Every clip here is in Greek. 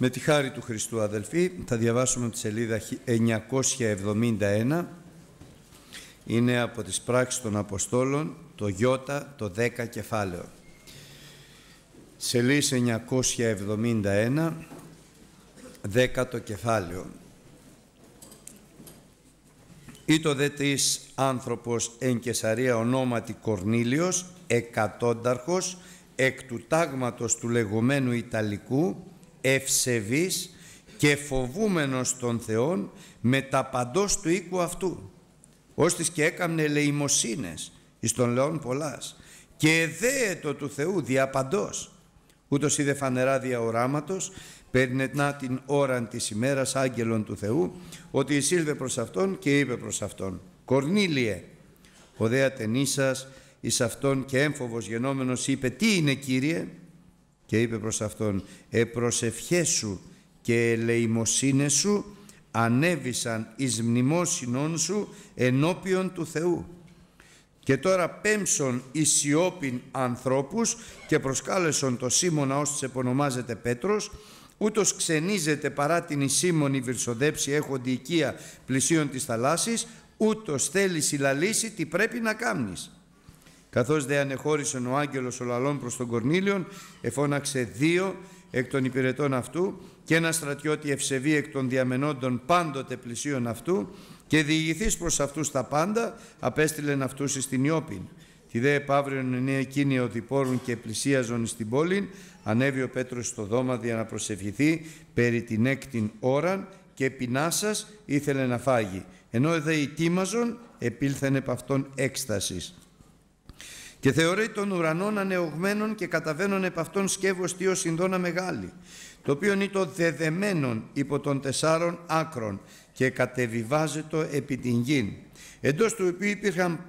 Με τη χάρη του Χριστού, αδελφοί, θα διαβάσουμε τη σελίδα 971. Είναι από τις πράξεις των Αποστόλων, το Ι, το 10 κεφάλαιο. Σελίδα 971, 10ο κεφάλαιο. Ήτο δε της άνθρωπος εν Καισαρία ονόματι Κορνήλιος, εκατόνταρχος, εκ του τάγματος του λεγόμενου Ιταλικού, ευσεβής και φοβούμενος των Θεών με τα παντός του οίκου αυτού, ώστις και έκαμνε ελεημοσύνες εις των λαών πολλάς και εδέετο του Θεού δια παντός, ούτως είδε φανερά δια οράματος, περνετνά την ώραν της ημέρας άγγελον του Θεού, ότι εισήλθε προς αυτόν και είπε προς αυτόν: Κορνήλιε. Ο δε ατενίσας εις αυτόν και έμφοβος γενόμενος είπε: Τι είναι, Κύριε? Και είπε προς αυτόν: προσευχές σου και ελεημοσύνες σου ανέβησαν εις μνημόσυνον σου ενώπιον του Θεού. Και τώρα πέμψον εις σιώπην ανθρώπους και προσκάλεσον το Σίμωνα ως της επωνομάζεται Πέτρος, ούτως ξενίζεται παρά την εις Σίμωνη βυρσοδέψη έχοντι οικία πλησίον της θαλάσσης, ούτως θέλει συλλαλήσει τι πρέπει να κάμνεις. Καθώς δε ανεχώρησεν ο άγγελος ο λαλών προς τον Κορνήλιον, εφώναξε δύο εκ των υπηρετών αυτού και ένα στρατιώτη ευσεβή εκ των διαμενόντων πάντοτε πλησίον αυτού, και διηγηθείς προς αυτούς τα πάντα, απέστειλεν αυτούς εις την Ιώπην. Τη δε επαύριον εννέα εκείνοι οδηπόρουν και πλησίαζον εις την πόλην, ανέβη ο Πέτρος στο δώμα για να προσευχηθεί περί την έκτην ώραν και πεινάσας ήθελε να φάγει. Ενώ δε ετοίμαζον, επήλθεν επ' αυτόν έκστασης. Και θεωρεί των ουρανών ανεωγμένων και καταβαίνουν επ' αυτόν σκεύος τίο συνδόνα μεγάλη, το οποίον ήτο δεδεμένον υπό των 4 άκρων και κατεβιβάζετο επί την γην, εντός του οποίου υπήρχαν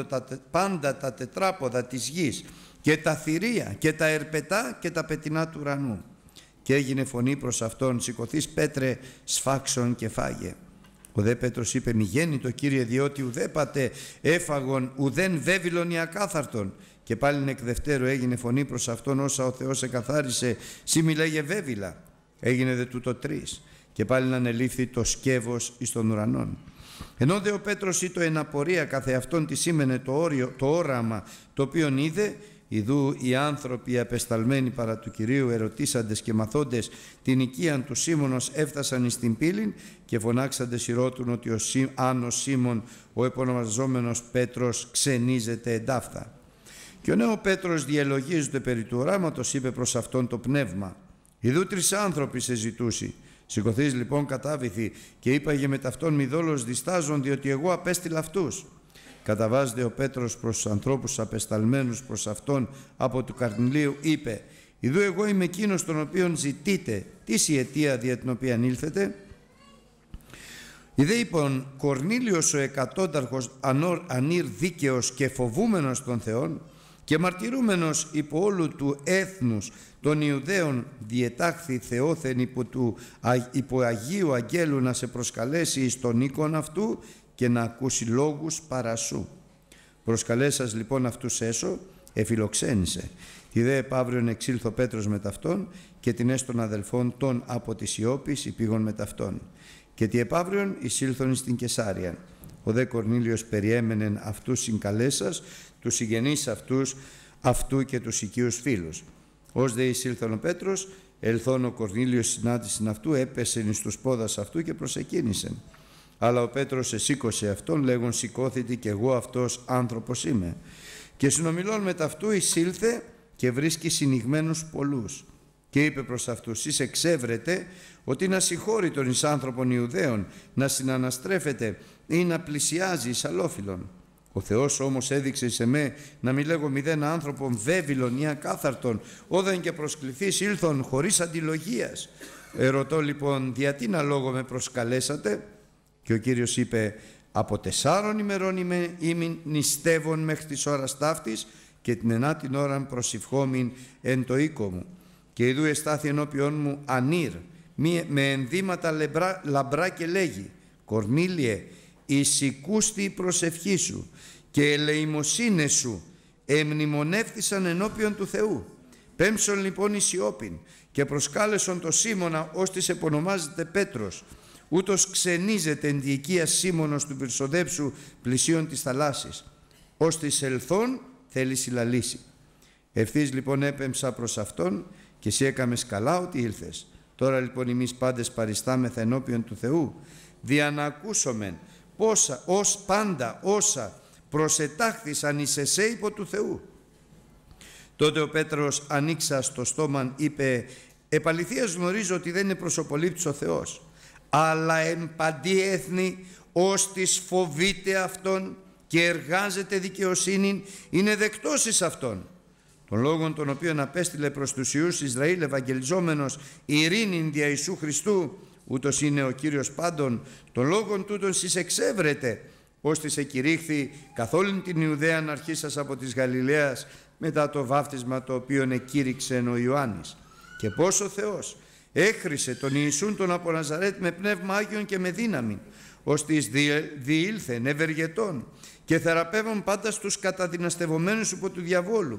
πάντα τα τετράποδα της γης και τα θηρία και τα ερπετά και τα πετεινά του ουρανού. Και έγινε φωνή προς αυτόν: Σηκωθείς, Πέτρε, σφάξον και φάγε. Ο δε Πέτρος είπε: Μη γέννητο, Κύριε, διότι ουδέπατε έφαγον ουδέν βέβυλον ή ακάθαρτον. Και πάλιν εκ δευτέρου έγινε φωνή προς αυτόν: Όσα ο Θεός εκαθάρισε, σύ μη λέγε βέβυλα. Έγινε δε τούτο 3. Και πάλιν ανελήφθη το σκεύος εις των ουρανών. Ενώ δε ο Πέτρος ήτο εν απορία καθεαυτόν τι σήμαινε το όραμα το οποίον είδε, ιδού οι άνθρωποι απεσταλμένοι παρά του Κυρίου, ερωτήσαντες και μαθόντες την οικίαν του Σίμωνος, έφτασαν εις την πύλην και φωνάξαντες ηρώτουν ότι ο Σίμων, ο επωνομαζόμενος Πέτρος, ξενίζεται εντάφθα. Και ο νέο Πέτρος διελογίζεται περί του οράματος, είπε προς αυτόν το πνεύμα: Ιδού 3 άνθρωποι σε ζητούσι. Σηκωθείς λοιπόν, κατάβηθη, και είπαγε με ταυτόν μη δόλος διστάζον, διότι εγώ απέστειλα αυτούς. Καταβάζεται ο Πέτρος προς τους ανθρώπους απεσταλμένους προς αυτόν από του Κορνηλίου, είπε: Ιδού εγώ είμαι εκείνος τον οποίον ζητείτε, τι η αιτία δια την οποία ήλθετε? Ιδέ είπον: Κορνήλιος ο εκατόνταρχος ανήρ δίκαιος και φοβούμενος των Θεών και μαρτυρούμενος υπό όλου του έθνους των Ιουδαίων, διετάχθη Θεόθεν υπό Αγίου Αγγέλου να σε προσκαλέσει εις τον οίκον αυτού και να ακούσει λόγους παρασού. Προσκαλέσας λοιπόν αυτούς έσω, εφιλοξένησε. Τη δε επαύριον εξήλθω Πέτρος με ταυτόν και την έστων αδελφών των από της Ιώπης υπήγον με ταυτόν. Και τη επαύριον εισήλθον εις την Καισάρια. Ο δε Κορνήλιος περιέμενεν αυτούς συγκαλέσας, τους συγγενείς αυτού και τους οικείους φίλους. Ως δε εισήλθον ο Πέτρος, ελθόν ο Κορνήλιος συνάντησιν αυτού, έπεσεν εις τους πόδας αυτού και προσεκίνησεν. Αλλά ο Πέτρος εσήκωσε αυτόν, λέγον: Σηκώθητη και εγώ αυτός άνθρωπος είμαι. Και συνομιλών με ταυτού εισήλθε και βρίσκει συνηγμένους πολλούς. Και είπε προς αυτούς: Εις εξέβρετε ότι είναι ασυγχώρητον εις άνθρωπον Ιουδαίων να συναναστρέφεται ή να πλησιάζει εις αλλόφιλον. Ο Θεός όμως έδειξε σε με να μη λέγω μηδέν άνθρωπον βέβυλον ή ακάθαρτον, όδεν και προσκληθείς ήλθον χωρίς αντιλογίας. Ερωτώ λοιπόν: διατί να λόγο με προσκαλέσατε? Και ο Κύριος είπε: Από 4 ημερών είμαι νηστεύων μέχρι της ώρας ταύτης και την 9η ώραν προσευχόμην εν το οίκο μου. Και ιδού εστάθη ενώπιον μου ανήρ με ενδύματα λαμπρά και λέγει: Κορνήλιε, εισηκούστη η προσευχή σου και ελεημοσύνες σου εμνημονεύθησαν ενώπιον του Θεού. Πέμψον λοιπόν εις Ιώπην και προσκάλεσον το Σίμωνα, ώστις επωνομάζεται Πέτρος, ούτως ξενίζεται εν διοικία Σίμωνος του πυρσοδέψου πλησίον της θαλάσσης, ώστις ελθόν θέλει συλλαλήσει. Ευθύς λοιπόν έπεμψα προς αυτόν και εσύ έκαμες καλά ότι ήλθες. Τώρα λοιπόν εμείς πάντες παριστάμεθα ενώπιον του Θεού, δια να ακούσομεν πόσα, ως πάντα όσα προσετάχθησαν εις εσέ υπό του Θεού. Τότε ο Πέτρος ανοίξας το στόμα είπε, επαληθείας γνωρίζω ότι δεν είναι προσωπολήπτης ο Θεός, αλλά εν παντί έθνη ώστις φοβείται Αυτόν και εργάζεται δικαιοσύνη, είναι δεκτός εις Αυτόν. Τον λόγον τον οποίον απέστειλε προς τους Ιούς Ισραήλ ευαγγελιζόμενος ειρήνην δια Ιησού Χριστού, ούτως είναι ο Κύριος πάντων, τον λόγον τούτον σεις εξέβρετε, ώστις εκηρύχθη καθ' όλην την Ιουδαίαν αρχίσας από της Γαλιλαίας μετά το βάφτισμα το οποίον εκήρυξε ο Ιωάννης. Και πως ο Θεός έχρισε τον Ιησούν τον από Ναζαρέτ με πνεύμα Άγιον και με δύναμη, ώστις διήλθεν ευεργετών και θεραπεύων πάντα στους καταδυναστευομένους υπό του διαβόλου,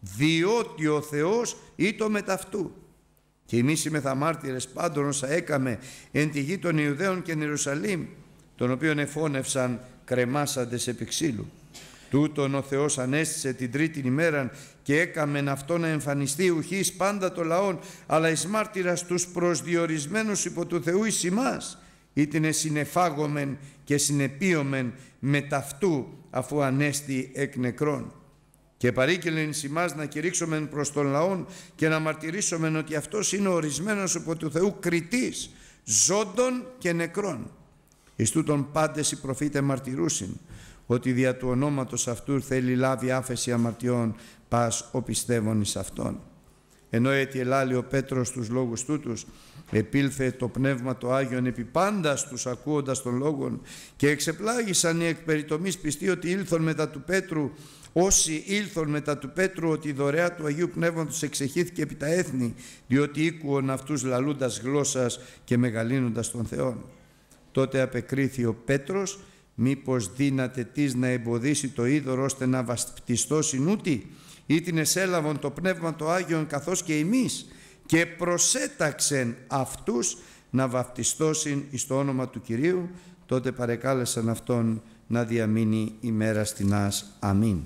διότι ο Θεός ήτο μετ' αυτού. Και εμείς είμεθα μάρτυρες πάντων όσα έκαμε εν τη γη των Ιουδαίων και Ιερουσαλήμ, τον οποίον εφώνευσαν κρεμάσαντες επί ξύλου. Τούτον ο Θεός ανέστησε την τρίτην ημέραν και έκαμεν αυτό να εμφανιστεί ουχής πάντα το λαόν, αλλά εις μάρτυρας τους προσδιορισμένους υπό του Θεού εις ημάς, ήτινε συνεφάγομεν και συνεπίομεν με ταυτού αφού ανέστη εκ νεκρών. Και παρήκειλεν εις ημάς να κηρύξομεν προς τον λαόν και να μαρτυρήσομεν ότι αυτός είναι ορισμένος υπό του Θεού κριτής, ζώντων και νεκρών. Εις τούτον πάντες οι προφήτε μαρτυρούσιν, ότι δια του ονόματος αυτού θέλει λάβει άφεση αμαρτιών πας ο πιστεύων εις αυτόν. Ενώ έτσι ελάλει ο Πέτρος τους λόγους τούτους, επήλθε το Πνεύμα το Άγιον επί πάντας τους ακούοντας των λόγων και εξεπλάγησαν οι εκ περιτομής πιστοί ότι ήλθον μετά του Πέτρου, όσοι ήλθον μετά του Πέτρου, ότι η δωρεά του Αγίου Πνεύματος εξεχύθηκε επί τα έθνη, διότι ήκουον αυτούς λαλούντας γλώσσας και μεγαλύνοντας τον Θεόν. Τότε απεκρίθη ο Πέτρος, μήπως δύναται της να εμποδίσει το είδωρο ώστε να βαπτιστώ συνούτη, ή την εσέλαβον το Πνεύμα το Άγιον καθώς και εμείς, και προσέταξεν αυτούς να βαπτιστώσιν εις το όνομα του Κυρίου. Τότε παρεκάλεσαν αυτόν να διαμείνει ημέρα στινάς. Αμήν.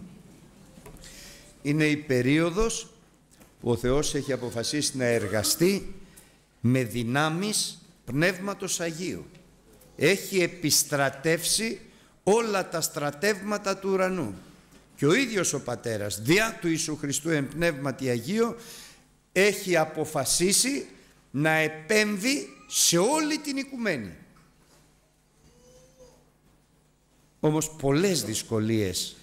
Είναι η περίοδος που ο Θεός έχει αποφασίσει να εργαστεί με δυνάμεις Πνεύματος Αγίου. Έχει επιστρατεύσει όλα τα στρατεύματα του ουρανού και ο ίδιος ο Πατέρας διά του Ιησού Χριστού εν Πνεύματι Αγίο έχει αποφασίσει να επέμβει σε όλη την οικουμένη. Όμως πολλές δυσκολίες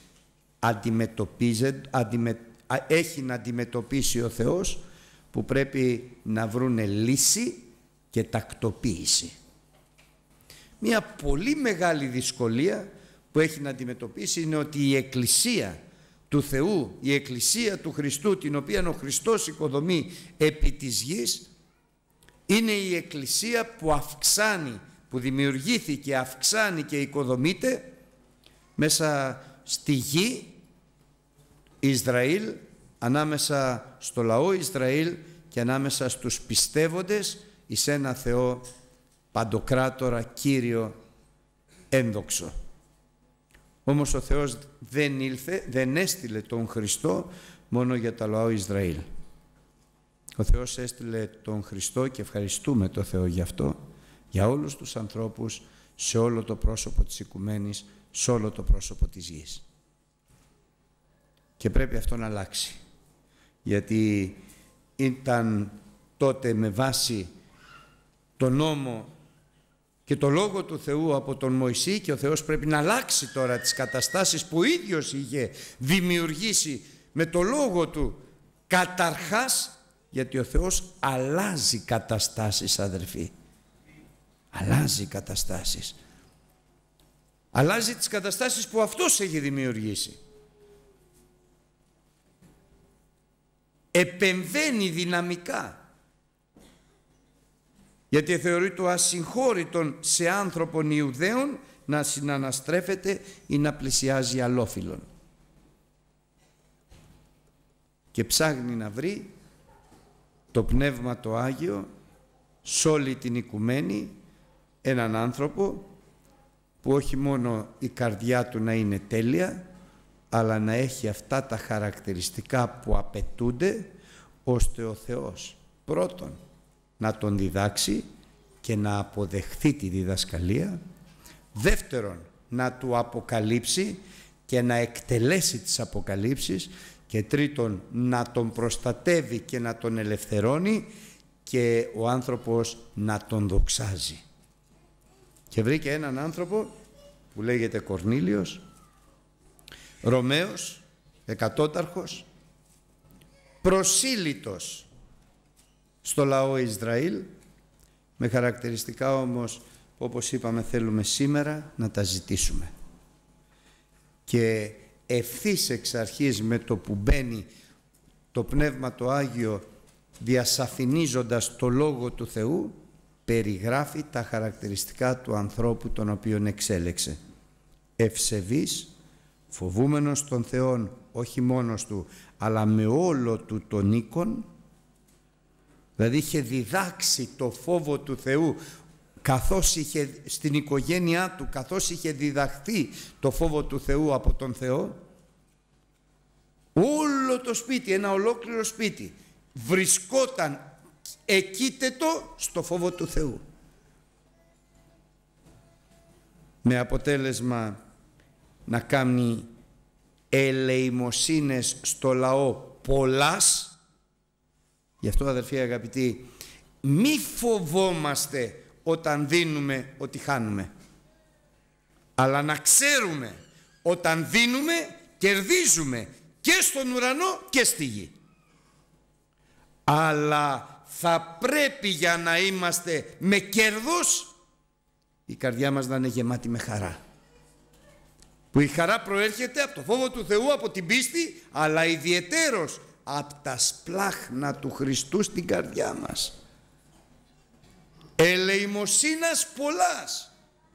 έχει να αντιμετωπίσει ο Θεός, που πρέπει να βρούνε λύση και τακτοποίηση. Μια πολύ μεγάλη δυσκολία που έχει να αντιμετωπίσει είναι ότι η Εκκλησία του Θεού, η Εκκλησία του Χριστού, την οποία ο Χριστός οικοδομεί επί της γης, είναι η Εκκλησία που αυξάνει, που δημιουργήθηκε, αυξάνει και οικοδομείται μέσα στη γη Ισραήλ, ανάμεσα στο λαό Ισραήλ και ανάμεσα στους πιστεύοντες εις ένα Θεό παντοκράτορα, Κύριο, ένδοξο. Όμως ο Θεός δεν έστειλε τον Χριστό μόνο για το λαό Ισραήλ. Ο Θεός έστειλε τον Χριστό, και ευχαριστούμε τον Θεό γι' αυτό, για όλους τους ανθρώπους, σε όλο το πρόσωπο της οικουμένης, σε όλο το πρόσωπο της γης. Και πρέπει αυτό να αλλάξει, γιατί ήταν τότε με βάση τον νόμο και το Λόγο του Θεού από τον Μωυσή, και ο Θεός πρέπει να αλλάξει τώρα τις καταστάσεις που ο ίδιος είχε δημιουργήσει με το Λόγο του καταρχάς, γιατί ο Θεός αλλάζει καταστάσεις, αδερφοί. Αλλάζει καταστάσεις. Αλλάζει τις καταστάσεις που αυτός έχει δημιουργήσει. Επεμβαίνει δυναμικά, γιατί θεωρεί το ασυγχώρητον σε άνθρωπον Ιουδαίων να συναναστρέφεται ή να πλησιάζει αλλόφιλον, και ψάχνει να βρει το Πνεύμα το Άγιο σ' όλη την οικουμένη έναν άνθρωπο που όχι μόνο η καρδιά του να είναι τέλεια, αλλά να έχει αυτά τα χαρακτηριστικά που απαιτούνται, ώστε ο Θεός πρώτον να τον διδάξει και να αποδεχθεί τη διδασκαλία, δεύτερον να του αποκαλύψει και να εκτελέσει τις αποκαλύψεις, και τρίτον να τον προστατεύει και να τον ελευθερώνει και ο άνθρωπος να τον δοξάζει. Και βρήκε έναν άνθρωπο που λέγεται Κορνήλιος, Ρωμαίος, εκατόταρχος, προσήλυτος στο λαό Ισραήλ, με χαρακτηριστικά όμως, όπως είπαμε, θέλουμε σήμερα να τα ζητήσουμε. Και ευθύς εξ αρχής, με το που μπαίνει το Πνεύμα το Άγιο, διασαφηνίζοντας το Λόγο του Θεού, περιγράφει τα χαρακτηριστικά του ανθρώπου τον οποίον εξέλεξε. Ευσεβής, φοβούμενος τον Θεόν, όχι μόνος του, αλλά με όλο του τον οίκον, δηλαδή είχε διδάξει το φόβο του Θεού, καθώς είχε στην οικογένειά του, καθώς είχε διδαχθεί το φόβο του Θεού από τον Θεό, όλο το σπίτι, ένα ολόκληρο σπίτι, βρισκόταν εκείτετο στο φόβο του Θεού. Με αποτέλεσμα να κάνει ελεημοσύνες στο λαό πολλάς. Γι' αυτό, αδερφοί αγαπητοί, μη φοβόμαστε όταν δίνουμε ότι χάνουμε, αλλά να ξέρουμε όταν δίνουμε κερδίζουμε και στον ουρανό και στη γη. Αλλά θα πρέπει, για να είμαστε με κέρδος, η καρδιά μας να είναι γεμάτη με χαρά, που η χαρά προέρχεται από το φόβο του Θεού, από την πίστη, αλλά ιδιαιτέρως από τα σπλάχνα του Χριστού στην καρδιά μας. Ελεημοσύνας πολλάς,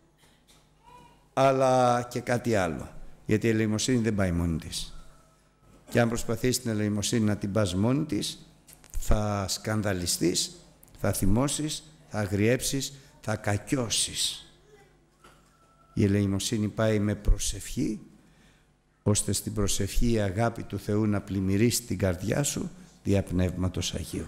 αλλά και κάτι άλλο, γιατί η ελεημοσύνη δεν πάει μόνη της, και αν προσπαθείς την ελεημοσύνη να την πας μόνη της, θα σκανδαλιστείς, θα θυμώσεις, θα αγριέψεις, θα κακιώσεις. Η ελεημοσύνη πάει με προσευχή, ώστε στην προσευχή η αγάπη του Θεού να πλημμυρίσει την καρδιά σου δια Πνεύματος Αγίου.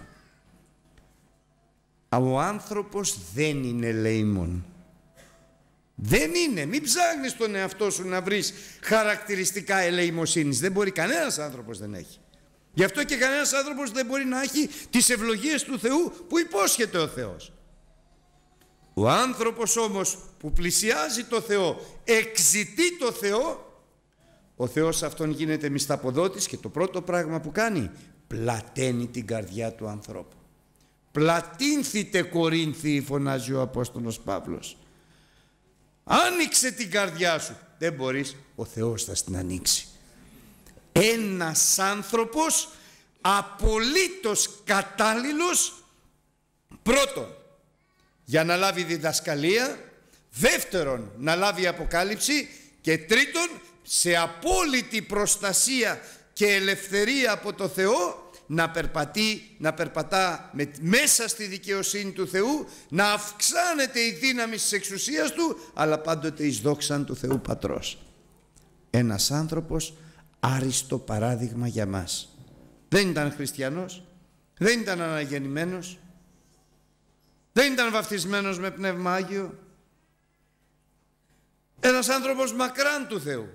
Ο άνθρωπος δεν είναι ελεήμων. Δεν είναι. Μην ψάχνεις τον εαυτό σου να βρεις χαρακτηριστικά ελεημοσύνης. Δεν μπορεί, κανένας άνθρωπος δεν έχει. Γι' αυτό και κανένας άνθρωπος δεν μπορεί να έχει τις ευλογίες του Θεού που υπόσχεται ο Θεός. Ο άνθρωπος όμως που πλησιάζει το Θεό, εξητεί το Θεό, ο Θεός αυτόν γίνεται μισθαποδότης και το πρώτο πράγμα που κάνει, πλαταίνει την καρδιά του ανθρώπου. Πλατήνθητε Κορίνθιοι, φωνάζει ο Απόστολος Παύλος. Άνοιξε την καρδιά σου. Δεν μπορείς, ο Θεός θα την ανοίξει. Ένας άνθρωπος απολύτως κατάλληλος, πρώτον για να λάβει διδασκαλία, δεύτερον να λάβει αποκάλυψη και τρίτον σε απόλυτη προστασία και ελευθερία από το Θεό να περπατά μέσα στη δικαιοσύνη του Θεού, να αυξάνεται η δύναμη της εξουσίας του, αλλά πάντοτε εις δόξαν του Θεού Πατρός. Ένας άνθρωπος άριστο παράδειγμα για μας. Δεν ήταν χριστιανός, δεν ήταν αναγεννημένος, δεν ήταν βαφτισμένος με Πνεύμα Άγιο. Ένας άνθρωπος μακράν του Θεού,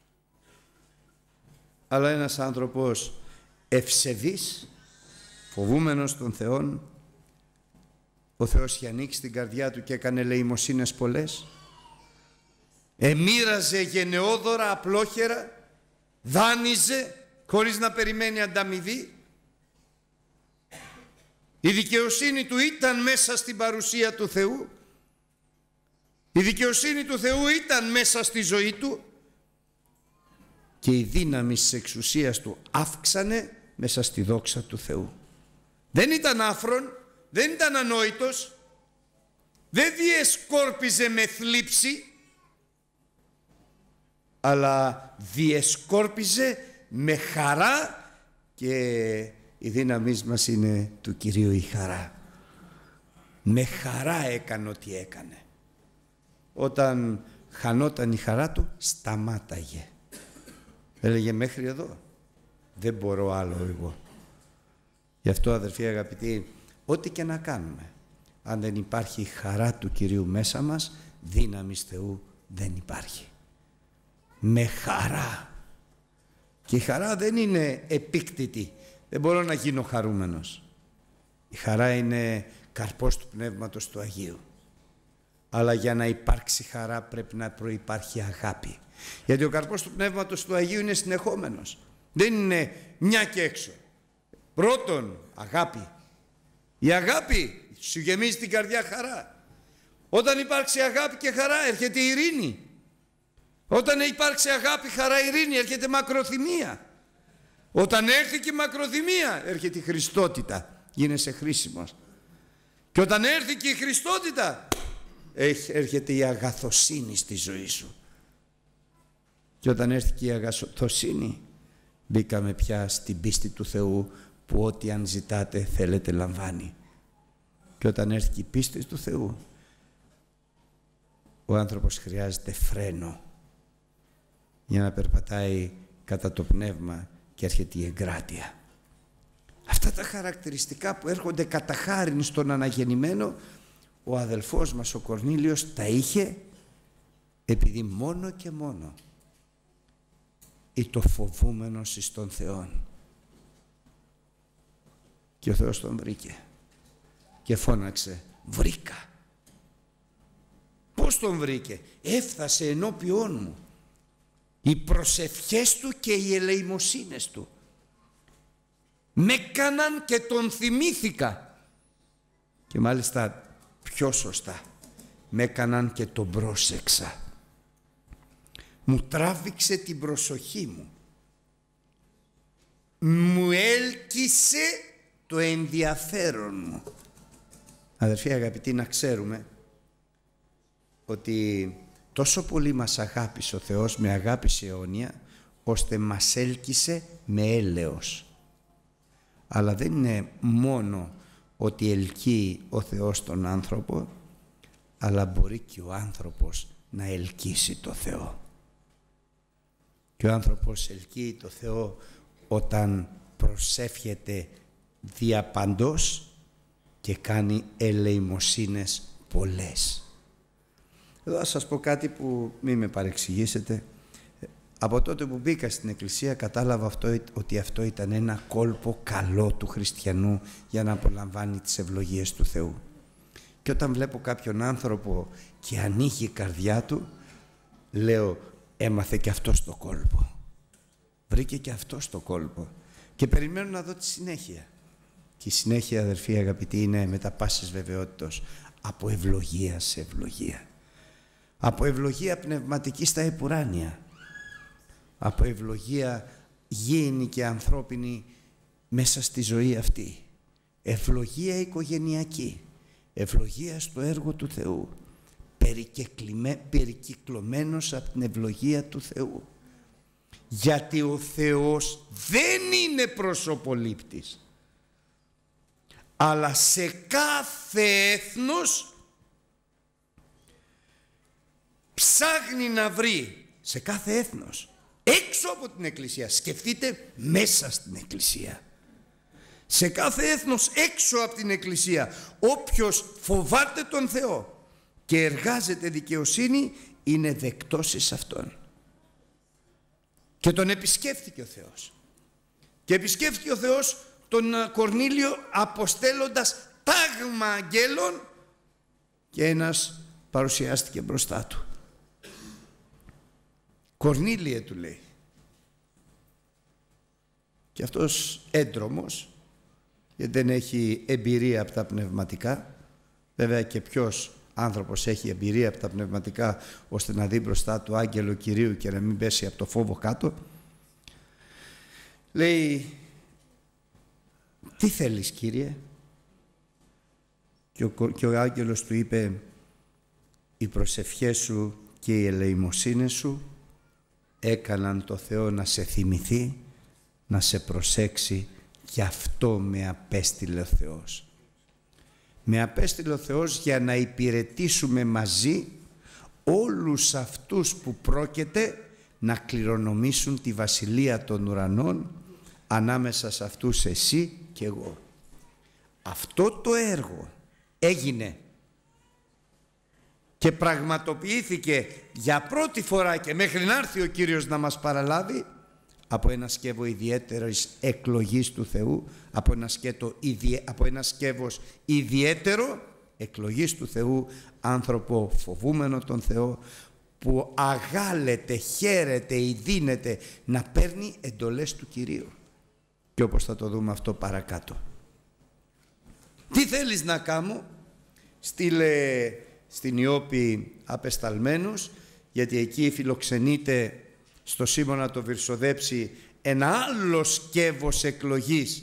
αλλά ένας άνθρωπος ευσεβής, φοβούμενος των Θεών. Ο Θεός είχε ανοίξει την καρδιά του και έκανε ελεημοσύνες πολλές. Εμοίραζε γενναιόδωρα, απλόχερα, δάνειζε χωρίς να περιμένει ανταμοιβή. Η δικαιοσύνη του ήταν μέσα στην παρουσία του Θεού. Η δικαιοσύνη του Θεού ήταν μέσα στη ζωή του και η δύναμη της εξουσίας του αύξανε μέσα στη δόξα του Θεού. Δεν ήταν άφρον, δεν ήταν ανόητος, δεν διεσκόρπιζε με θλίψη, αλλά διεσκόρπιζε με χαρά, και η δύναμής μας είναι του Κυρίου η χαρά. Με χαρά έκανε ό,τι έκανε. Όταν χανόταν η χαρά του, σταμάταγε. Έλεγε μέχρι εδώ. Δεν μπορώ άλλο εγώ. Γι' αυτό, αδερφοί αγαπητοί, ό,τι και να κάνουμε, αν δεν υπάρχει η χαρά του Κυρίου μέσα μας, δύναμης Θεού δεν υπάρχει. Με χαρά. Και η χαρά δεν είναι επίκτητη. Δεν μπορώ να γίνω χαρούμενος. Η χαρά είναι καρπός του Πνεύματος του Αγίου. Αλλά για να υπάρξει χαρά πρέπει να προϋπάρχει αγάπη. Γιατί ο καρπός του Πνεύματος του Αγίου είναι συνεχόμενος. Δεν είναι μια και έξω. Πρώτον, αγάπη. Η αγάπη σου γεμίζει την καρδιά χαρά. Όταν υπάρξει αγάπη και χαρά έρχεται η ειρήνη. Όταν υπάρξει αγάπη, χαρά, ειρήνη, έρχεται μακροθυμία. Όταν έρθει και η μακροθυμία, έρχεται η Χριστότητα. Γίνεσαι χρήσιμος. Και όταν έρθει και η Χριστότητα, έρχεται η αγαθοσύνη στη ζωή σου. Και όταν έρθει και η αγαθοσύνη, μπήκαμε πια στην πίστη του Θεού, που ό,τι αν ζητάτε θέλετε λαμβάνει. Και όταν έρθει και η πίστη του Θεού, ο άνθρωπος χρειάζεται φρένο για να περπατάει κατά το πνεύμα και έρχεται η εγκράτεια. Αυτά τα χαρακτηριστικά που έρχονται κατά χάριν στον αναγεννημένο, ο αδελφός μας ο Κορνήλιος τα είχε επειδή μόνο και μόνο το φοβούμενος εις τον Θεόν. Και ο Θεός τον βρήκε και φώναξε, βρήκα. Πώς τον βρήκε? Έφτασε ενώπιόν μου. Οι προσευχές του και οι ελεημοσύνες του με έκαναν και τον θυμήθηκα. Και μάλιστα πιο σωστά, με έκαναν και τον πρόσεξα. Μου τράβηξε την προσοχή μου. Μου έλκυσε το ενδιαφέρον μου. Αδερφοί αγαπητοί, να ξέρουμε ότι τόσο πολύ μας αγάπησε ο Θεός, με αγάπησε αιώνια, ώστε μας έλκυσε με έλεος. Αλλά δεν είναι μόνο ότι ελκύει ο Θεός τον άνθρωπο, αλλά μπορεί και ο άνθρωπος να ελκύσει το Θεό. Και ο άνθρωπος ελκύει το Θεό όταν προσεύχεται διαπαντός και κάνει ελεημοσύνες πολλές. Εδώ θα σας πω κάτι που μην με παρεξηγήσετε. Από τότε που μπήκα στην Εκκλησία κατάλαβα ότι αυτό ήταν ένα κόλπο καλό του χριστιανού για να απολαμβάνει τις ευλογίες του Θεού. Και όταν βλέπω κάποιον άνθρωπο και ανοίγει η καρδιά του, λέω, έμαθε και αυτός το κόλπο. Βρήκε και αυτός το κόλπο. Και περιμένω να δω τη συνέχεια. Και η συνέχεια, αδερφοί αγαπητοί, είναι μετά πάσης βεβαιότητος από ευλογία σε ευλογία. Από ευλογία πνευματική στα επουράνια. Από ευλογία γήινη και ανθρώπινη μέσα στη ζωή αυτή. Ευλογία οικογενειακή. Ευλογία στο έργο του Θεού. Περικυκλωμένος από την ευλογία του Θεού. Γιατί ο Θεός δεν είναι προσωπολήπτης. Αλλά σε κάθε έθνος ψάχνει να βρει, σε κάθε έθνος, έξω από την Εκκλησία. Σκεφτείτε μέσα στην Εκκλησία. Σε κάθε έθνος έξω από την Εκκλησία, όποιος φοβάται τον Θεό και εργάζεται δικαιοσύνη, είναι δεκτός εις Αυτόν. Και τον επισκέφθηκε ο Θεός. Και επισκέφθηκε ο Θεός τον Κορνήλιο αποστέλλοντας τάγμα αγγέλων, και ένας παρουσιάστηκε μπροστά του. Κορνήλιε, του λέει. Και αυτός έντρομος, γιατί δεν έχει εμπειρία από τα πνευματικά, βέβαια και ποιος άνθρωπος έχει εμπειρία από τα πνευματικά ώστε να δει μπροστά του άγγελο Κυρίου και να μην πέσει από το φόβο κάτω, λέει, τι θέλεις, Κύριε? Και ο άγγελος του είπε, οι προσευχές σου και οι ελεημοσύνες σου έκαναν το Θεό να σε θυμηθεί, να σε προσέξει Γι' αυτό με απέστειλε ο Θεός. Με απέστειλε ο Θεός για να υπηρετήσουμε μαζί όλους αυτούς που πρόκειται να κληρονομήσουν τη βασιλεία των ουρανών, ανάμεσα σε αυτούς εσύ και εγώ. Αυτό το έργο έγινε και πραγματοποιήθηκε για πρώτη φορά και μέχρι να έρθει ο Κύριος να μας παραλάβει από ένα σκεύο ιδιαίτερης εκλογής του Θεού, από ένα σκεύος ιδιαίτερο εκλογής του Θεού, άνθρωπο φοβούμενο τον Θεό, που αγάλεται, χαίρεται ή δίνεται να παίρνει εντολές του Κυρίου. Και όπως θα το δούμε αυτό παρακάτω. Τι θέλεις να κάνω? Στείλε στην Ιώπη απεσταλμένους, γιατί εκεί φιλοξενείται στο Σίμωνα το Βυρσοδέψη ένα άλλο σκεύος εκλογής,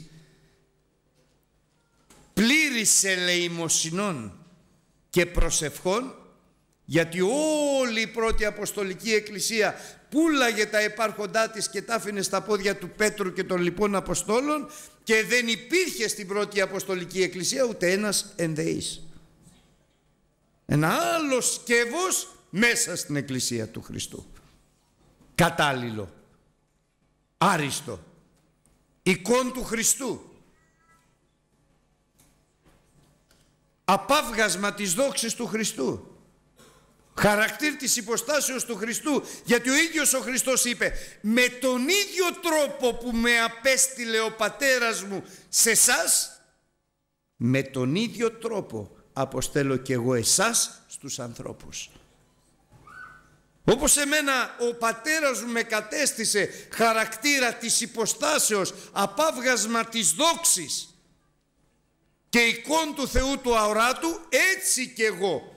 πλήρης ελεημοσυνών και προσευχών, γιατί όλη η πρώτη Αποστολική Εκκλησία πούλαγε τα υπάρχοντά της και τα άφηνε στα πόδια του Πέτρου και των λοιπών Αποστόλων, και δεν υπήρχε στην πρώτη Αποστολική Εκκλησία ούτε ένας ενδεής. Ένα άλλο σκεύος μέσα στην Εκκλησία του Χριστού, κατάλληλο, άριστο, εικόν του Χριστού, απάβγασμα της δόξης του Χριστού, χαρακτήρ της υποστάσεως του Χριστού, γιατί ο ίδιος ο Χριστός είπε: με τον ίδιο τρόπο που με απέστειλε ο Πατέρας μου σε εσάς, με τον ίδιο τρόπο αποστέλω και εγώ εσάς στους ανθρώπους. Όπως εμένα ο Πατέρας μου με κατέστησε χαρακτήρα της υποστάσεως, απάβγασμα της δόξης και εικόν του Θεού του αοράτου, έτσι και εγώ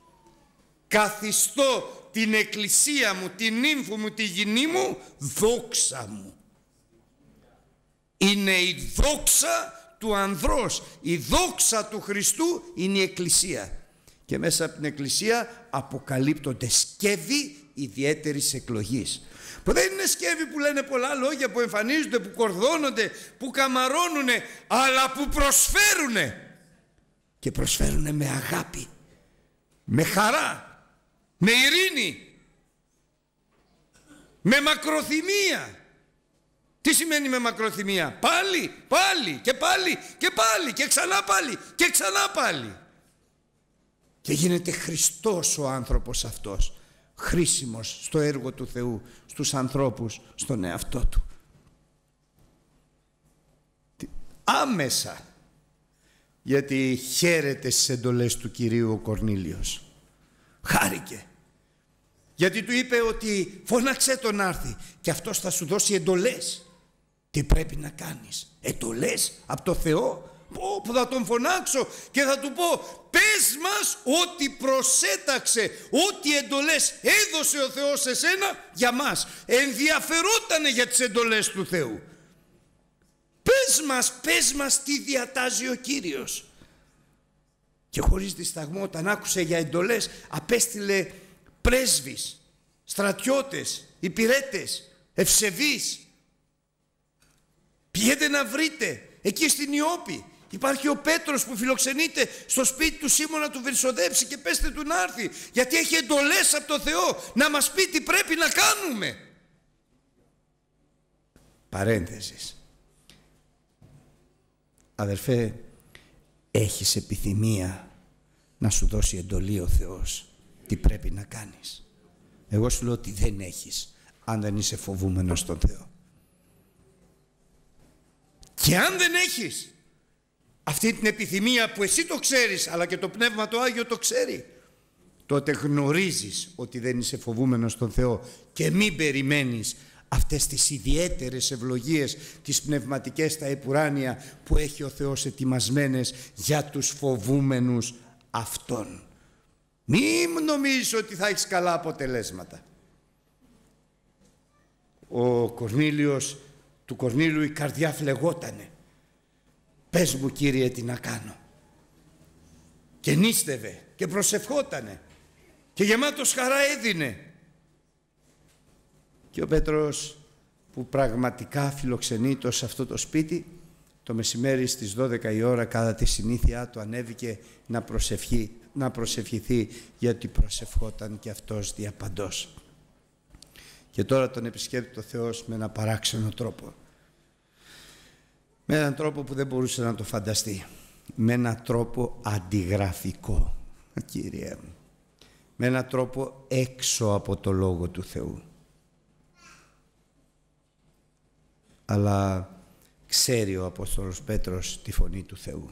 καθιστώ την εκκλησία μου, την νύμφου μου, τη γυνή μου, δόξα μου. Είναι η δόξα του ανδρός, η δόξα του Χριστού είναι η εκκλησία. Και μέσα από την εκκλησία αποκαλύπτονται σκεύη ιδιαίτερης εκλογής, που δεν είναι σκεύη που λένε πολλά λόγια, που εμφανίζονται, που κορδώνονται, που καμαρώνουνε, αλλά που προσφέρουνε, και προσφέρουνε με αγάπη, με χαρά, με ειρήνη, με μακροθυμία. Τι σημαίνει με μακροθυμία? Πάλι και πάλι και πάλι και ξανά πάλι και ξανά πάλι. Και γίνεται Χριστός ο άνθρωπος αυτός, χρήσιμος στο έργο του Θεού, στους ανθρώπους, στον εαυτό του. Άμεσα, γιατί χαίρεται στις εντολές του Κυρίου ο Κορνήλιος. Χάρηκε, γιατί του είπε ότι φώναξε τον να έρθει και αυτός θα σου δώσει εντολές. Τι πρέπει να κάνεις? Εντολές από το Θεό? Που θα τον φωνάξω και θα του πω: πες μας ότι προσέταξε, ότι εντολές έδωσε ο Θεός σε σένα για μας. Ενδιαφερότανε για τις εντολές του Θεού. Πες μας τι διατάζει ο Κύριος. Και χωρίς δισταγμό, όταν άκουσε για εντολές, απέστειλε πρέσβεις, στρατιώτες, υπηρέτες, ευσεβείς. Πηγαίνετε να βρείτε εκεί στην Ιώπη. Υπάρχει ο Πέτρος που φιλοξενείται στο σπίτι του Σίμωνα του Βυρσοδέψη, και πέστε του να έρθει, γιατί έχει εντολές από το Θεό να μας πει τι πρέπει να κάνουμε. Παρένθεσης. Αδερφέ, έχεις επιθυμία να σου δώσει εντολή ο Θεός τι πρέπει να κάνεις? Εγώ σου λέω ότι δεν έχεις, αν δεν είσαι φοβούμενος στον Θεό. Και αν δεν έχεις αυτή την επιθυμία που εσύ το ξέρεις, αλλά και το Πνεύμα το Άγιο το ξέρει, τότε γνωρίζεις ότι δεν είσαι φοβούμενος στον Θεό και μην περιμένεις αυτές τις ιδιαίτερες ευλογίες, τις πνευματικές, τα επουράνια που έχει ο Θεός ετοιμασμένες για τους φοβούμενους Αυτόν. Μην νομίζεις ότι θα έχεις καλά αποτελέσματα. Του Κορνήλιου η καρδιά φλεγότανε. Πες μου, Κύριε, τι να κάνω. Και νίστευε και προσευχότανε και γεμάτος χαρά έδινε. Και ο Πέτρος, που πραγματικά φιλοξενείτο σε αυτό το σπίτι, το μεσημέρι στις 12 η ώρα κατά τη συνήθειά του ανέβηκε να προσευχηθεί, γιατί προσευχόταν και αυτός διαπαντός. Και τώρα τον επισκέπτει ο Θεός με ένα παράξενο τρόπο. Με έναν τρόπο που δεν μπορούσε να το φανταστεί. Με έναν τρόπο αντιγραφικό, Κύριε μου. Με έναν τρόπο έξω από το Λόγο του Θεού. Αλλά ξέρει ο Απόστολος Πέτρος τη φωνή του Θεού.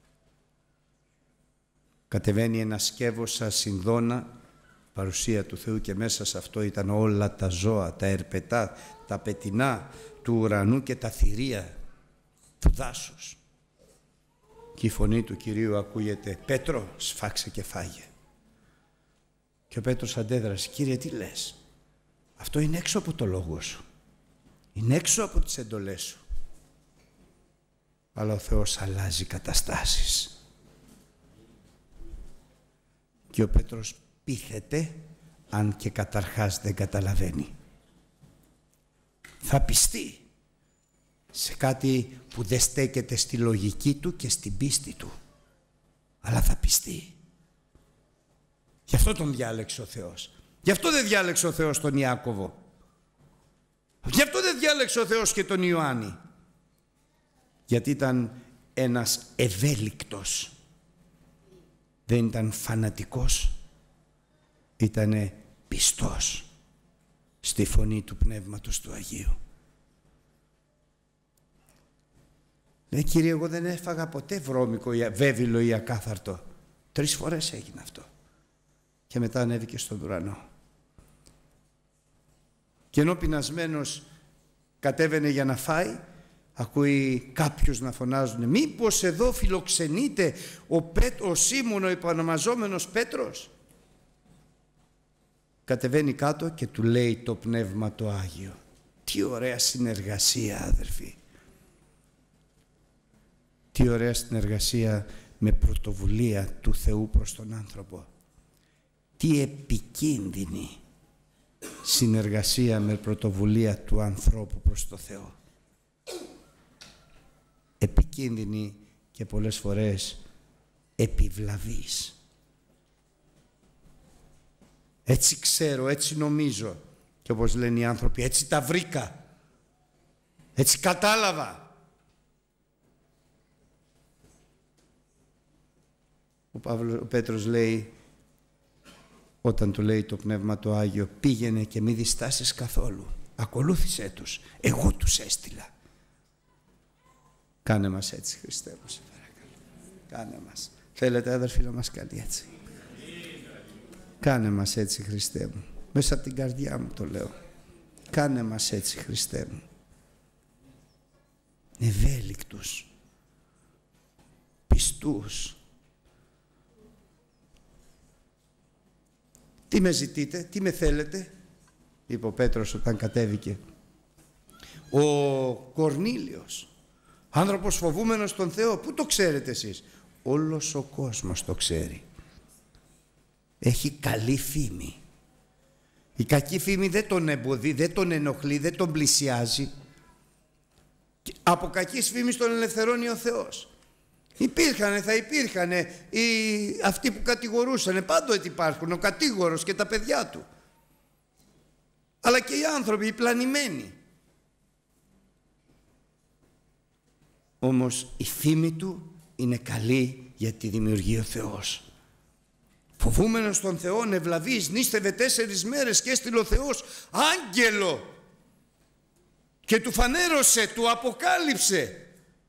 Κατεβαίνει ένα σκεύος σαν συνδόνα, παρουσία του Θεού, και μέσα σε αυτό ήταν όλα τα ζώα, τα ερπετά, τα πετεινά του ουρανού και τα θηρία του δάσους. Και η φωνή του Κυρίου ακούγεται: «Πέτρο, σφάξε και φάγε». Και ο Πέτρος αντέδρασε: «Κύριε, τι λες? Αυτό είναι έξω από το λόγο σου. Είναι έξω από τις εντολές σου». Αλλά ο Θεός αλλάζει καταστάσεις. Και ο Πέτρος πείθεται, αν και καταρχάς δεν καταλαβαίνει. Θα πιστεί σε κάτι που δεν στέκεται στη λογική του και στην πίστη του. Αλλά θα πιστεί. Γι' αυτό τον διάλεξε ο Θεός. Γι' αυτό δεν διάλεξε ο Θεός τον Ιάκωβο. Γι' αυτό δεν διάλεξε ο Θεός και τον Ιωάννη. Γιατί ήταν ένας ευέλικτος. Δεν ήταν φανατικός. Ήτανε πιστός στη φωνή του Πνεύματος του Αγίου. Λέει: «Κύριε, εγώ δεν έφαγα ποτέ βρώμικο, βέβυλο ή ακάθαρτο». 3 φορές έγινε αυτό. Και μετά ανέβηκε στον ουρανό. Και ενώ πεινασμένος κατέβαινε για να φάει, ακούει κάποιους να φωνάζουν: «Μήπως εδώ φιλοξενείται ο Σίμων, ο επωνομαζόμενος Πέτρος?» Κατεβαίνει κάτω και του λέει το Πνεύμα το Άγιο. Τι ωραία συνεργασία, αδερφοί. Τι ωραία συνεργασία με πρωτοβουλία του Θεού προς τον άνθρωπο. Τι επικίνδυνη συνεργασία με πρωτοβουλία του ανθρώπου προς το Θεό. Επικίνδυνη και πολλές φορές επιβλαβής. Έτσι ξέρω, έτσι νομίζω. Και όπως λένε οι άνθρωποι, έτσι τα βρήκα. Έτσι κατάλαβα. Ο Πέτρος λέει, όταν του λέει το Πνεύμα το Άγιο, πήγαινε και μη διστάσεις καθόλου. Ακολούθησέ τους. Εγώ τους έστειλα. Κάνε μας έτσι, Χριστέ μου, σε παρακαλώ. Κάνε μας. Θέλετε, αδερφοί, να μας κάνει έτσι? Κάνε μας έτσι, Χριστέ μου. Μέσα από την καρδιά μου το λέω. Κάνε μας έτσι, Χριστέ μου. Ευέλικτους, πιστούς. Τι με ζητείτε, τι με θέλετε? Είπε ο Πέτρος όταν κατέβηκε. Ο Κορνήλιος, άνθρωπος φοβούμενος τον Θεό. Πού το ξέρετε εσείς? Όλος ο κόσμος το ξέρει. Έχει καλή φήμη. Η κακή φήμη δεν τον εμποδεί, δεν τον ενοχλεί, δεν τον πλησιάζει. Από κακής φήμης τον ελευθερώνει ο Θεός. Υπήρχαν, θα υπήρχαν αυτοί που κατηγορούσαν, πάντοτε υπάρχουν, ο κατήγορος και τα παιδιά του. Αλλά και οι άνθρωποι, οι πλανημένοι. Όμως η φήμη του είναι καλή γιατί δημιουργεί ο Θεός. Φοβούμενος τον Θεό, ευλαβής, νίστευε 4 μέρες και έστειλε ο Θεός άγγελο και του φανέρωσε, του αποκάλυψε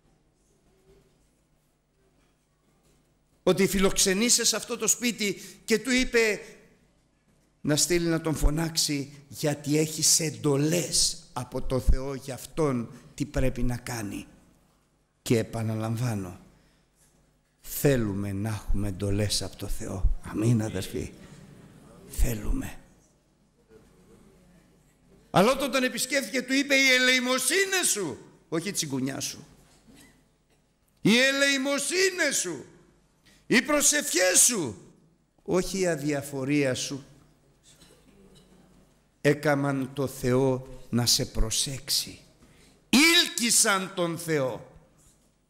ότι φιλοξενήσε σε αυτό το σπίτι και του είπε να στείλει να τον φωνάξει, γιατί έχει εντολές από το Θεό για αυτόν τι πρέπει να κάνει. Και επαναλαμβάνω, θέλουμε να έχουμε εντολές από το Θεό. Αμήν, αδερφοί. Θέλουμε. Αλλά όταν τον επισκέφθηκε του είπε, η ελεημοσύνη σου, όχι η τσιγκουνιά σου, η ελεημοσύνη σου, οι προσευχές σου, όχι η αδιαφορία σου, έκαμαν το Θεό να σε προσέξει. Ήλκησαν τον Θεό.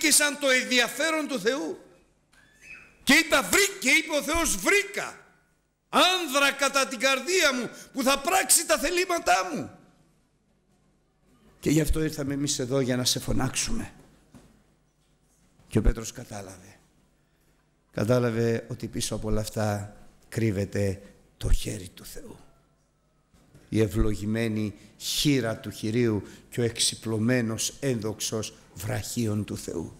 άσκησαν το ενδιαφέρον του Θεού. Και είπε ο Θεός, βρήκα άνδρα κατά την καρδία μου που θα πράξει τα θελήματά μου. Και γι' αυτό ήρθαμε εμείς εδώ, για να σε φωνάξουμε. Και ο Πέτρος κατάλαβε ότι πίσω από όλα αυτά κρύβεται το χέρι του Θεού, η ευλογημένη χείρα του Κυρίου και ο εξυπλωμένος ένδοξος βραχίων του Θεού.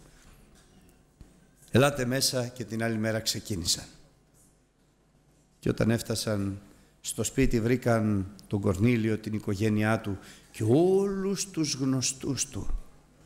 Ελάτε μέσα. Και την άλλη μέρα ξεκίνησαν. Και όταν έφτασαν στο σπίτι βρήκαν τον Κορνήλιο, την οικογένειά του και όλους τους γνωστούς του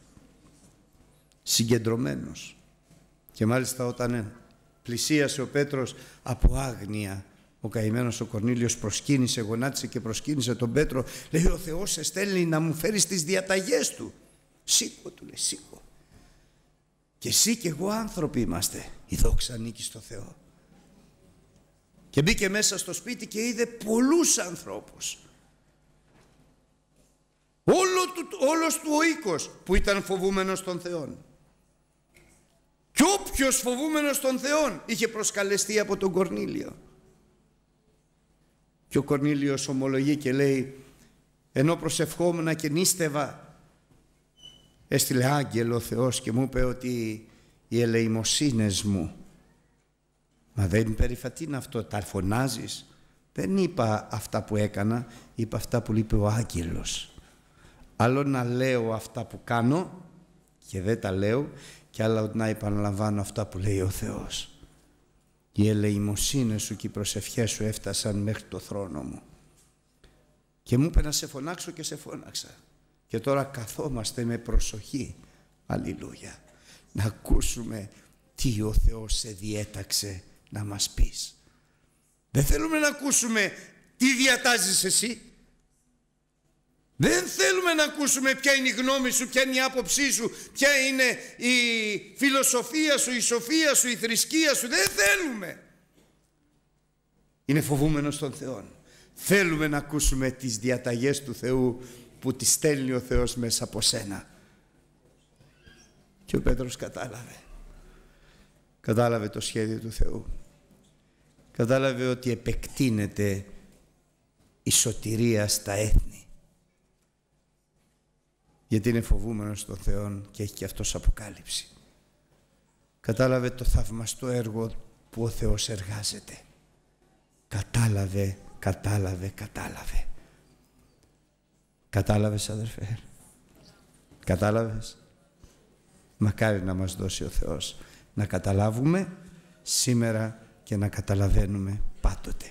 συγκεντρωμένους. Και μάλιστα όταν πλησίασε ο Πέτρος, από άγνοια ο καημένος ο Κορνήλιος προσκύνησε, γονάτισε και προσκύνησε τον Πέτρο. Λέει, ο Θεός σε στέλνει να μου φέρεις τις διαταγές του. Σήκω, του λέει, σήκω. Και εσύ και εγώ άνθρωποι είμαστε. Η δόξα ανήκει στο Θεό. Και μπήκε μέσα στο σπίτι και είδε πολλούς ανθρώπους. Όλος του ο οίκος που ήταν φοβούμενος των Θεών. Και όποιος φοβούμενος των Θεών είχε προσκαλεστεί από τον Κορνήλιο. Και ο Κορνήλιος ομολογεί και λέει, ενώ προσευχόμουν και νίστευα, έστειλε άγγελο ο Θεός και μου είπε ότι οι ελεημοσύνες μου. Μα δεν περιφατίνα αυτό, τα φωνάζεις? Δεν είπα αυτά που έκανα, είπα αυτά που είπε ο άγγελος. Άλλο να λέω αυτά που κάνω και δεν τα λέω, και άλλο να επαναλαμβάνω αυτά που λέει ο Θεός. Οι ελεημοσύνες σου και οι προσευχές σου έφτασαν μέχρι το θρόνο μου. Και μου είπε να σε φωνάξω και σε φώναξα. Και τώρα καθόμαστε με προσοχή, αλληλούια, να ακούσουμε τι ο Θεός σε διέταξε να μας πεις. Δεν θέλουμε να ακούσουμε τι διατάζεις εσύ. Δεν θέλουμε να ακούσουμε ποια είναι η γνώμη σου, ποια είναι η άποψή σου, ποια είναι η φιλοσοφία σου, η σοφία σου, η θρησκεία σου. Δεν θέλουμε. Είναι φοβούμενος των Θεών. Θέλουμε να ακούσουμε τις διαταγές του Θεού που τις στέλνει ο Θεός μέσα από σένα. Και ο Πέτρος κατάλαβε το σχέδιο του Θεού. Κατάλαβε ότι επεκτείνεται η σωτηρία στα έθνη. Γιατί είναι φοβούμενος των Θεών και έχει και αυτός αποκάλυψη. Κατάλαβε το θαυμαστό έργο που ο Θεός εργάζεται. Κατάλαβε. Κατάλαβες, αδερφέ? Κατάλαβες? Μακάρι να μας δώσει ο Θεός να καταλάβουμε σήμερα και να καταλαβαίνουμε πάντοτε.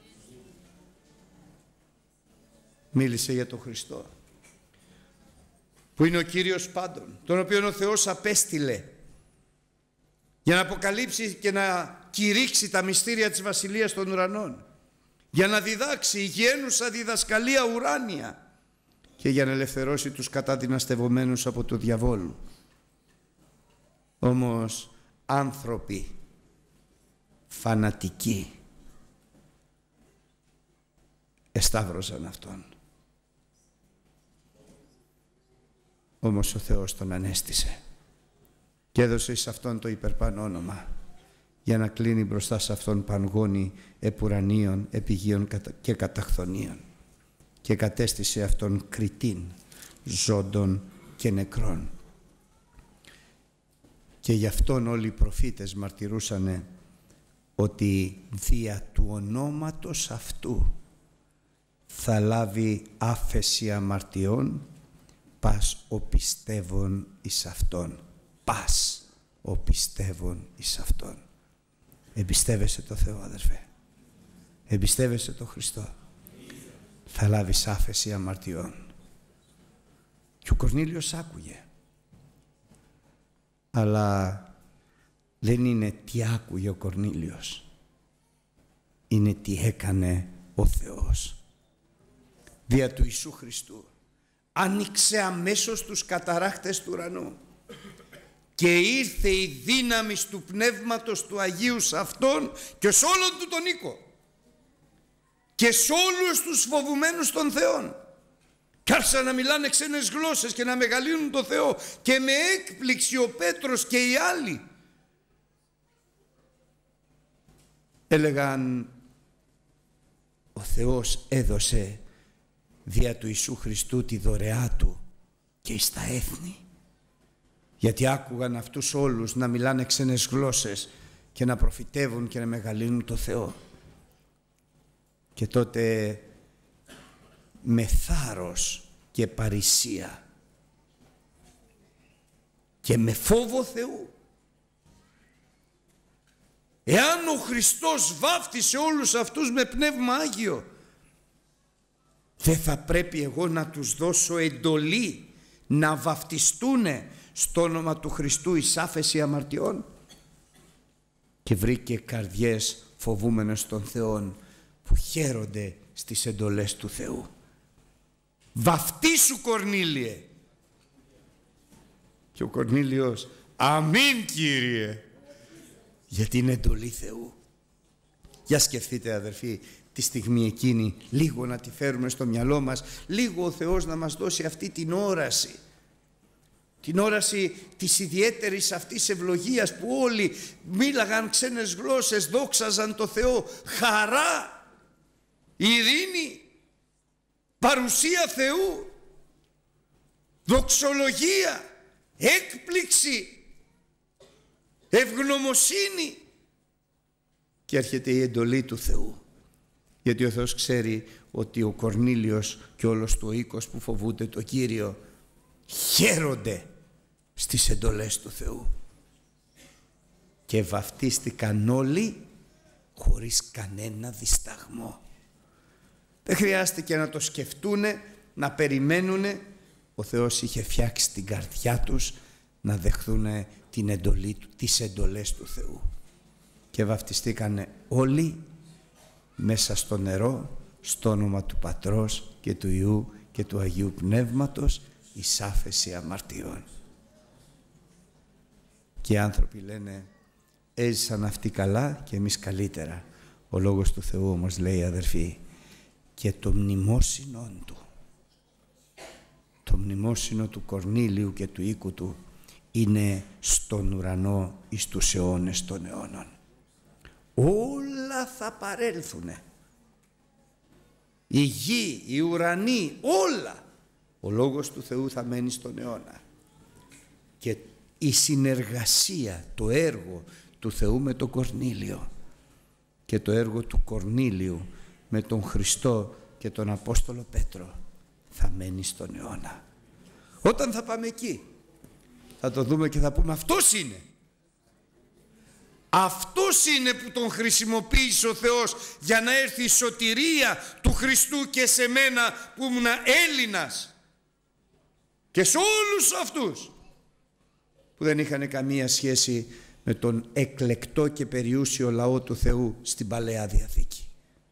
Μίλησε για τον Χριστό, που είναι ο Κύριος πάντων, τον οποίο ο Θεός απέστειλε για να αποκαλύψει και να κηρύξει τα μυστήρια της Βασιλείας των Ουρανών, για να διδάξει υγιένουσα διδασκαλία ουράνια και για να ελευθερώσει τους καταδυναστευομένους από το διαβόλου. Όμως άνθρωποι φανατικοί εσταύρωσαν Αυτόν. Όμως ο Θεός τον ανέστησε και έδωσε σε Αυτόν το υπερπάνω όνομα, για να κλείνει μπροστά σε Αυτόν πανγόνι επουρανίων, επιγείων και καταχθονίων, και κατέστησε Αυτόν κριτήν ζώντων και νεκρών. Και γι' Αυτόν όλοι οι προφήτες μαρτυρούσανε ότι δια του ονόματος Αυτού θα λάβει άφεση αμαρτιών πας ο πιστεύων εις Αυτόν. Πας ο πιστεύων εις Αυτόν. Εμπιστεύεσαι το Θεό, αδερφέ? Εμπιστεύεσαι το Χριστό? Θα λάβεις άφεση αμαρτιών. Και ο Κορνήλιος άκουγε. Αλλά δεν είναι τι άκουγε ο Κορνήλιος, είναι τι έκανε ο Θεός. Δια του Ιησού Χριστού άνοιξε αμέσως τους καταράχτες του ουρανού και ήρθε η δύναμη του Πνεύματος του Αγίου σε Αυτόν και σε όλον του τον οίκο και σε όλους τους φοβουμένους των Θεών. Κι άρχισαν να μιλάνε ξένες γλώσσες και να μεγαλύνουν το Θεό. Και με έκπληξη ο Πέτρος και οι άλλοι έλεγαν, ο Θεός έδωσε δια του Ιησού Χριστού τη δωρεά του και εις τα έθνη. Γιατί άκουγαν αυτούς όλους να μιλάνε ξένες γλώσσες και να προφητεύουν και να μεγαλύνουν το Θεό. Και τότε με θάρρος και παρησία και με φόβο Θεού, εάν ο Χριστός βάφτισε όλους αυτούς με Πνεύμα Άγιο, δεν θα πρέπει εγώ να τους δώσω εντολή να βαφτιστούνε στο όνομα του Χριστού εις άφεση αμαρτιών? Και βρήκε καρδιές φοβούμενες των Θεών που χαίρονται στις εντολές του Θεού. Βαφτίσου, Κορνήλιε. Και ο Κορνήλιος, αμήν, Κύριε, γιατί είναι εντολή Θεού. Για σκεφτείτε, αδερφοί, τη στιγμή εκείνη, λίγο να τη φέρουμε στο μυαλό μας, λίγο ο Θεός να μας δώσει αυτή την όραση, την όραση της ιδιαίτερης αυτής ευλογίας που όλοι μίλαγαν ξένες γλώσσες, δόξαζαν το Θεό, χαρά, ειρήνη, παρουσία Θεού, δοξολογία, έκπληξη, ευγνωμοσύνη. Και έρχεται η εντολή του Θεού. Γιατί ο Θεός ξέρει ότι ο Κορνήλιος και όλος του ο οίκος που φοβούνται το Κύριο χαίρονται στις εντολές του Θεού. Και βαφτίστηκαν όλοι χωρίς κανένα δισταγμό. Δεν χρειάστηκε να το σκεφτούνε, να περιμένουνε. Ο Θεός είχε φτιάξει την καρδιά τους να δεχθούν την εντολή του, τις εντολές του Θεού. Και βαφτιστήκανε όλοι μέσα στο νερό, στο όνομα του Πατρός και του Υιού και του Αγίου Πνεύματος, εις άφεση αμαρτιών. Και οι άνθρωποι λένε, έζησαν αυτοί καλά και εμείς καλύτερα. Ο Λόγος του Θεού όμως λέει, αδερφοί, και το μνημόσυνον του, το μνημόσυνο του Κορνήλιου και του οίκου του, είναι στον ουρανό εις τους αιώνες των αιώνων. Όλα θα παρέλθουνε. Η γη, οι ουρανοί, όλα. Ο Λόγος του Θεού θα μένει στον αιώνα. Και η συνεργασία, το έργο του Θεού με τον Κορνήλιο και το έργο του Κορνήλιου με τον Χριστό και τον Απόστολο Πέτρο θα μένει στον αιώνα. Όταν θα πάμε εκεί θα το δούμε και θα πούμε, αυτός είναι. Αυτός είναι που τον χρησιμοποίησε ο Θεός για να έρθει η σωτηρία του Χριστού και σε μένα που ήμουν Έλληνας και σε όλους αυτούς που δεν είχαν καμία σχέση με τον εκλεκτό και περιούσιο λαό του Θεού στην Παλαιά Διαθήκη.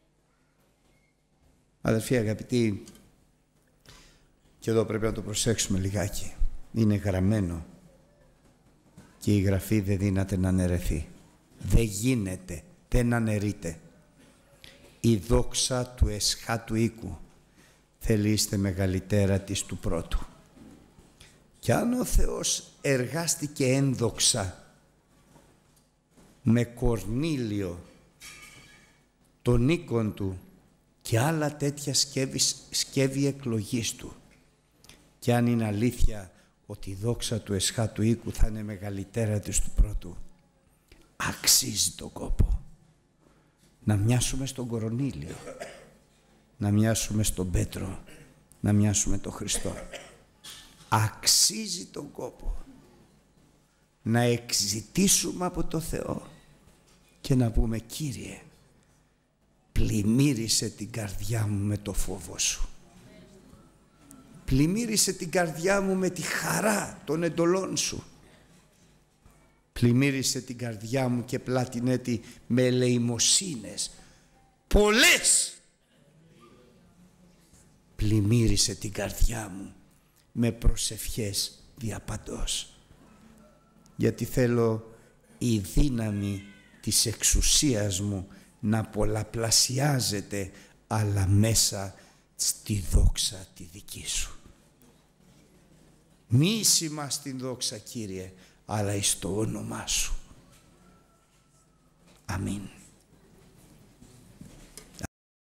Αδελφοί αγαπητοί, και εδώ πρέπει να το προσέξουμε λιγάκι. Είναι γραμμένο και η Γραφή δεν δύναται να αναιρεθεί. Δεν γίνεται, δεν αναιρείται. Η δόξα του εσχάτου οίκου θελείστε μεγαλύτερα της του πρώτου. Κι αν ο Θεός εργάστηκε ένδοξα με Κορνήλιο, τον οίκον του και άλλα τέτοια σκεύη εκλογής του, και αν είναι αλήθεια ότι η δόξα του εσχάτου οίκου θα είναι μεγαλύτερα της του πρώτου, αξίζει τον κόπο να μοιάσουμε στον Κορνήλιο, να μοιάσουμε στον Πέτρο, να μοιάσουμε τον Χριστό. Αξίζει τον κόπο να εξητήσουμε από το Θεό και να πούμε, Κύριε, πλημμύρισε την καρδιά μου με το φόβο σου. Πλημμύρισε την καρδιά μου με τη χαρά των εντολών σου. Πλημμύρισε την καρδιά μου και πλάτινέ τη με ελεημοσύνες πολλές. Πλημμύρισε την καρδιά μου με προσευχές διαπαντός. Γιατί θέλω η δύναμη της εξουσίας μου να πολλαπλασιάζεται, αλλά μέσα στη δόξα τη δική σου. Μη εις ημάς την δόξα, Κύριε, αλλά εις το όνομά σου. Αμήν.